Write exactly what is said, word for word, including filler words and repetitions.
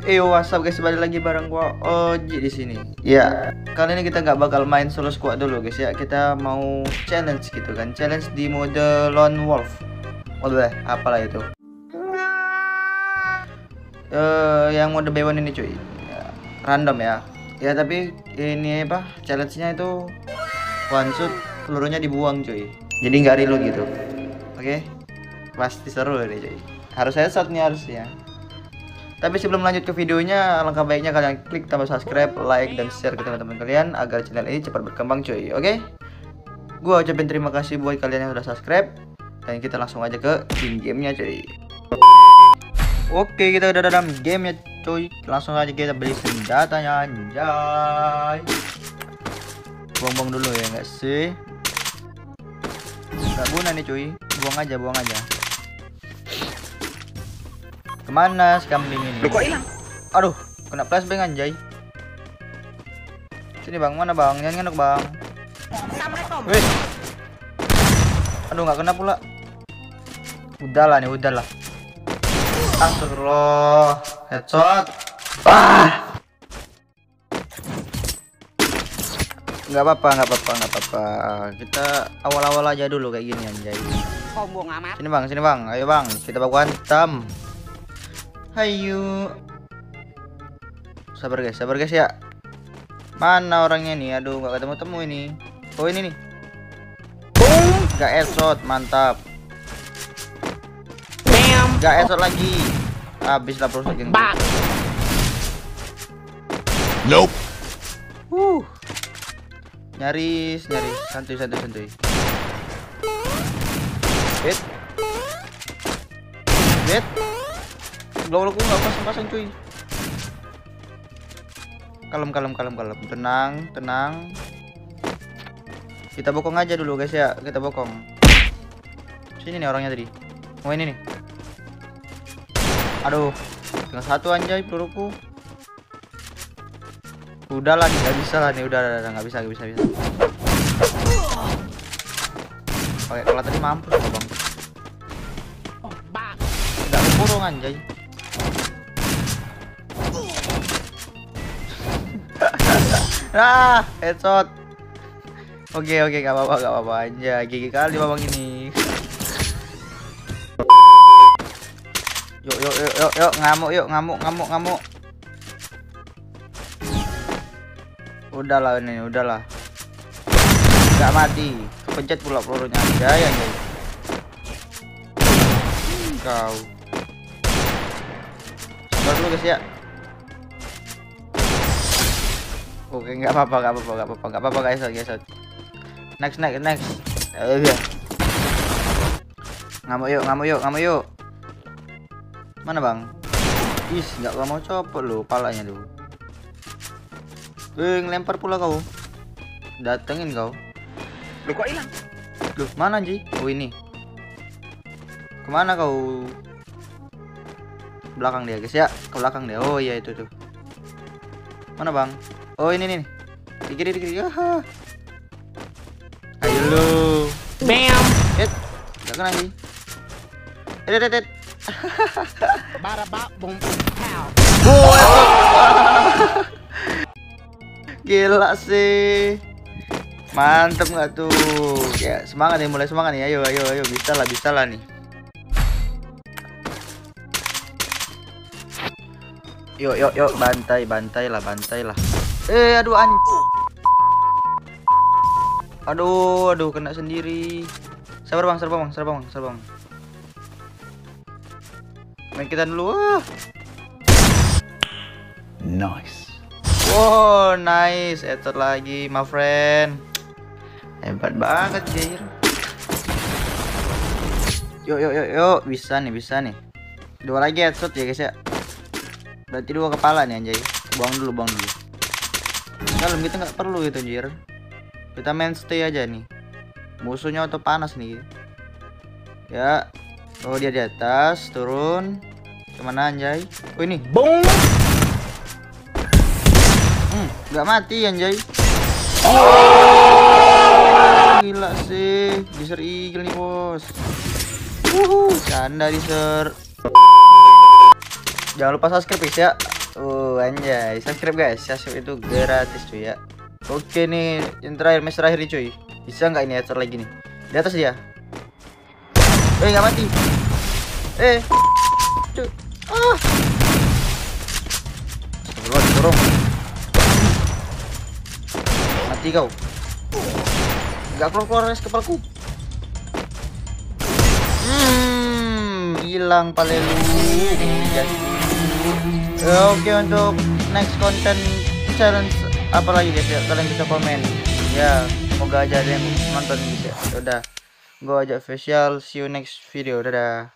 Yo, WhatsApp guys, balik lagi bareng gua Oji di sini. Ya, kali ini kita nggak bakal main solo squad dulu guys ya. Kita mau challenge gitu kan. Challenge di mode Lone Wolf. Waduh, apalah itu. Uh, yang mode B satu ini cuy. Ya, random ya. Ya tapi ini apa? Challenge-nya itu one shot, pelurunya dibuang cuy. Jadi nggak reload gitu. Oke. Pasti seru nih cuy. Harus headshot nih harusnya. Tapi sebelum lanjut ke videonya, alangkah baiknya kalian klik tombol subscribe, like, dan share ke teman-teman kalian agar channel ini cepat berkembang cuy. Oke? Gua ucapin terima kasih buat kalian yang udah subscribe. Dan kita langsung aja ke in-game-nya cuy. Oke, kita udah dalam game-nya cuy. Langsung aja kita beli senjatanya anjay. Buang-buang dulu ya nggak sih? Nggak guna nih cuy. Buang aja, buang aja. Kemana si kambing ini? Loh, kok hilang? Aduh, kena flashbang anjay. Sini bang, mana bang? Jangan ngenok bang. Wih. Aduh, nggak kena pula. Udahlah nih, udahlah. Astagfirullah. Headshot. Ah. Nggak apa-apa, nggak apa-apa, nggak apa-apa. Kita awal-awal aja dulu kayak gini anjay. Sombong amat. Sini bang, sini bang. Ayo bang, kita baku hantam. Hayu. Sabar guys, sabar guys ya. Mana orangnya nih? Aduh, nggak ketemu-temu ini. Oh ini nih. Boom, nggak headshot, mantap. Bam. Nggak headshot lagi. Habis lah proses geng. Bang. Nope. Uh. Nyaris, nyaris. Santuy, santuy, santuy. Hit. Hit. Blok-blokku nggak pasang-pasang cuy. Kalem, kalem, kalem, kalem. Tenang, tenang. Kita bokong aja dulu guys ya. Kita bokong. Sini nih orangnya tadi. Oh ini nih. Aduh, tinggal satu anjay peluruku. Udah lah, nggak bisa lah nih. Udah, udah, udah, nggak bisa, nggak bisa, bisa. Oke, kalau tadi mampus loh bang. Nggak kurung anjay. Ah, headshot. Oke oke, gak apa-apa, gak apa-apa aja. Gigi kali babang ini. Yuk yuk yuk yuk yuk ngamuk yuk ngamuk ngamuk ngamuk. Udahlah ini, udahlah. Gak mati. Pencet pula pelurunya aja ya guys. Kau. Sabar dulu guys ya. Oke, nggak apa-apa, nggak apa-apa, nggak apa-apa, nggak apa-apa guys, guys. Next, next, next. Oh, iya. Ngamuk yuk, ngamuk yuk, ngamuk yuk. Mana bang? Is, nggak mau copot lo, palanya lo. Eh, ngelempar pula kau. Datengin kau. Loh, kok hilang? Loh, mana Ji? Oh ini. Kemana kau? Belakang dia guys ya, ke belakang dia. Oh iya itu tuh. Mana bang? Oh ini nih. Di kiri, di kiri. Aha. Ayo lu. Bam. Eh, enggak kena sih. Eh, eh, eh. Barabak bom. Gila sih. Mantep nggak tuh? Ya, semangat nih, mulai semangat nih. Ayo, ayo, ayo, bisa lah, bisa lah nih. Yuk, yuk, yuk, bantai, bantai lah, bantai lah. Eh, aduh an. Aduh, aduh, kena sendiri. Sabar bang, sabar bang, sabar bang, sabar bang. Main kita dulu. Wah. Nice. Wow, nice. Headshot lagi, my friend. Hebat banget, Jair. Yuk, yuk, yuk, yuk. Bisa nih, bisa nih. Dua lagi headshot ya guys ya. Berarti dua kepala nih anjay. Buang dulu, buang dulu. Kalau kita nggak perlu itu anjir. Kita main stay aja nih. Musuhnya auto panas nih. Ya. Oh dia di atas, turun. Kemana anjay? Oh ini. Boom. Hmm, nggak mati anjay. Oh, gila sih. Diser eagle nih bos. Wuhu, canda diser. Jangan lupa subscribe guys ya. anjay. Subscribe guys, subscribe itu gratis cuy ya. Oke nih, yang terakhir, match terakhir nih cuy. Bisa nggak ini headshot lagi nih? Di atas dia. Eh, nggak mati. Eh, cuy. Ah. Astagfirullah, dorong. Mati kau. Nggak keluar-keluar es kepalaku. Hmm, hilang palelu. Oke, untuk next content challenge apa lagi guys ya, kalian bisa komen ya, semoga aja ada yang nonton guys ya. Udah, gua ajak official, see you next video, dadah.